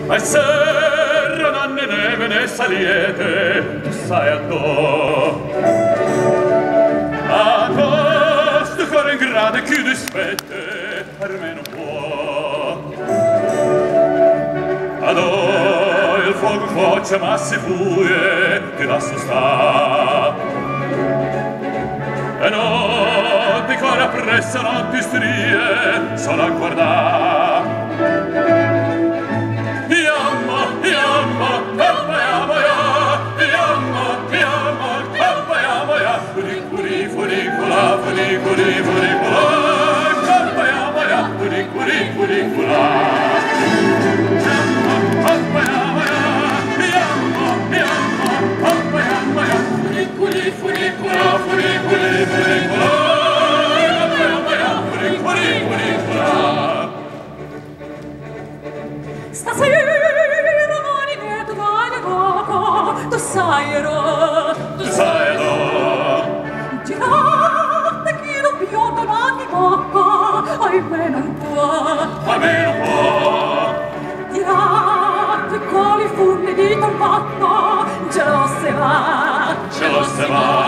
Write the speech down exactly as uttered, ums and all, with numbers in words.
Ai serra nanne neve ne saliete, tu sai andò. A to sto cuore in grade chi dispette, almeno può. Adò il fuoco cuoce ma si fuie, che lasso sta. E non ti cuore appresso, non ti strie, solo a guardar. Yamma, yamma, yamma, yamma, yamma, yamma, yamma, yamma, yamma, furicuri, furicula, furicuri, furicula, yamma, yamma, yamma, furicuri, furicula. Yamma, yamma, yamma, yamma, yamma, yamma, yamma, yamma, furicuri, furicula, furicuri, furicula, yamma, yamma, yamma, furicuri, furicula. Stasera domani ne tu vai da poco, tu sai ero, tu sai ero. Di notte chi non biondo non ti tocca, ahimè non può, ahimè non può. Di notte con i funghi di tornato, ce lo se va, ce lo se va.